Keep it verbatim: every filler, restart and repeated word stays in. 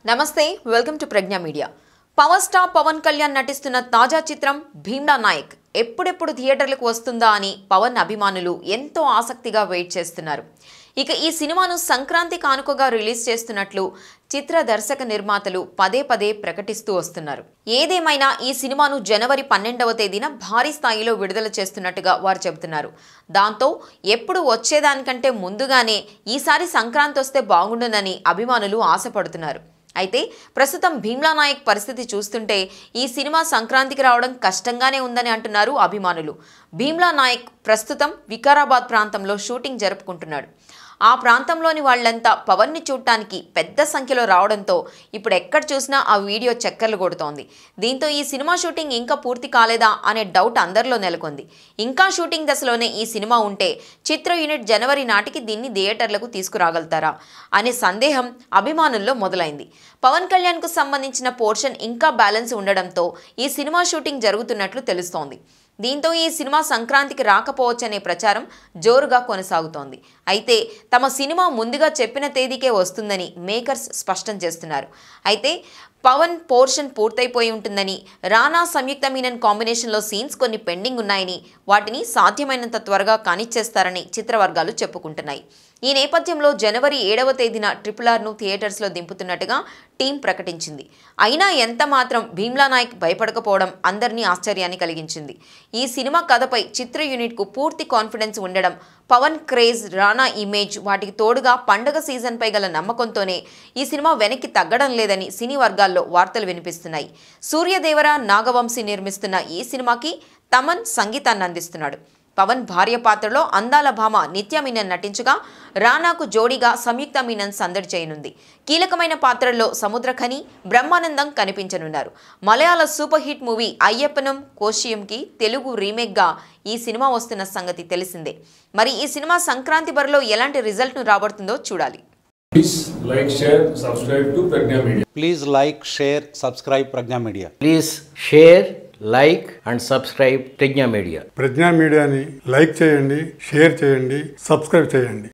నమస్తే welcome to Prajna media. Power star Pawan Kalyan నటిస్తున్న తాజా చిత్రం భీమ్లా నాయక్ ఎప్పుడెప్పుడు థియేటర్లకు వస్తుందా అని పవన్ అభిమానులు ఎంతో ఆసక్తిగా వెయిట్ చేస్తున్నారు. ఇక ఈ సినిమాను సంక్రాంతి కానుకగా రిలీజ్ చేస్తున్నట్లు చిత్ర దర్శక నిర్మాతలు పదే పదే ప్రకటిస్తూ వస్తున్నారు. ఏదేమైనా ఈ సినిమాను జనవరి పన్నెండవ తేదీన భారీ స్థాయిలో విడుదల చేస్తున్నట్టుగా వారు చెబుతున్నారు. దాంతో ఎప్పుడు వచ్చేదానికంటే ముందుగానే ఈసారి సంక్రాంతి వస్తే బాగుండునని అభిమానులు ఆశపడుతున్నారు. అయితే ప్రస్తుతం భీమ్లా నాయక్ పరిస్థితి చూస్తుంటే ఈ సినిమా సంక్రాంతికి రావడం కష్టంగానే ఉందని అంటున్నారు అభిమానులు. భీమ్లా నాయక్ ప్రస్తుతం వికారాబాద్ ప్రాంతంలో షూటింగ్ జరుపుకుంటున్నాడు. ఆ ప్రాంతంలోని వాళ్ళంతా పవన్ని చూడటానికి పెద్ద సంఖ్యలో రావడంతో ఇప్పుడు ఎక్కడ చూసినా ఆ వీడియో చక్కర్లు కొడుతోంది. దీంతో ఈ సినిమా షూటింగ్ ఇంకా పూర్తి కాలేదా అనే డౌట్ అందరిలో నెలకొంది. ఇంకా షూటింగ్ దశలోనే ఈ సినిమా ఉంటే చిత్ర యూనిట్ జనవరి నాటికి దీన్ని థియేటర్లకు తీసుకురాగలుగుతారా అనే సందేహం అభిమానుల్లో మొదలైంది. పవన్ కళ్యాణ్కు సంబంధించిన పోర్షన్ ఇంకా బ్యాలెన్స్ ఉండడంతో ఈ సినిమా షూటింగ్ జరుగుతున్నట్లు తెలుస్తోంది. దీంతో ఈ సినిమా సంక్రాంతికి రాకపోవచ్చనే ప్రచారం జోరుగా కొనసాగుతోంది. అయితే తమ సినిమా ముందుగా చెప్పిన తేదీకే వస్తుందని మేకర్స్ స్పష్టం చేస్తున్నారు. అయితే పవన్ పోర్షన్ పూర్తయిపోయి ఉంటుందని, రానా సంయుక్త మీనన్ కాంబినేషన్లో సీన్స్ కొన్ని పెండింగ్ ఉన్నాయని, వాటిని సాధ్యమైనంత త్వరగా కానిచ్చేస్తారని చిత్రవర్గాలు చెప్పుకుంటున్నాయి. ఈ నేపథ్యంలో జనవరి ఏడవ తేదీన ట్రిపుల్ ఆర్ను థియేటర్స్లో దింపుతున్నట్టుగా టీం ప్రకటించింది. అయినా ఎంత మాత్రం భీమ్లా నాయక్ భయపడకపోవడం అందరినీ ఆశ్చర్యాన్ని కలిగించింది. ఈ సినిమా కథపై చిత్ర యూనిట్కు పూర్తి కాన్ఫిడెన్స్ ఉండడం, పవన్ క్రేజ్, రానా ఇమేజ్, వాటికి తోడుగా పండగ సీజన్పై గల నమ్మకంతోనే ఈ సినిమా వెనక్కి తగ్గడం లేదని సినీ వర్గాల్లో వార్తలు వినిపిస్తున్నాయి. సూర్యదేవర, నాగవంశీ నిర్మిస్తున్న ఈ సినిమాకి తమన్ సంగీతాన్ని అందిస్తున్నాడు. పవన్ భార్య పాత్రలో అందాల భామ నిత్య మీనన్ నటించగా, రానాకు జోడీగా సంయుక్త మీనన్ సందడి చేయనుంది. కీలకమైన పాత్రల్లో సముద్రఖని, బ్రహ్మానందం కనిపించనున్నారు. Malayalam super hit movie Ayyappanum కోశియంకి తెలుగు రీమేక్గా ఈ సినిమా వస్తున్న సంగతి తెలిసిందే. మరి ఈ సినిమా సంక్రాంతి బరిలో ఎలాంటి రిజల్ట్ను రాబడుతుందో చూడాలి. Please like, share, subscribe to Pregnya Media. Please like, share, subscribe Pregnya Media. Please share, like and subscribe Pregnya Media. ప్రజ్ఞా మీడియాని లైక్ చేయండి, షేర్ చేయండి, సబ్స్క్రైబ్ చేయండి.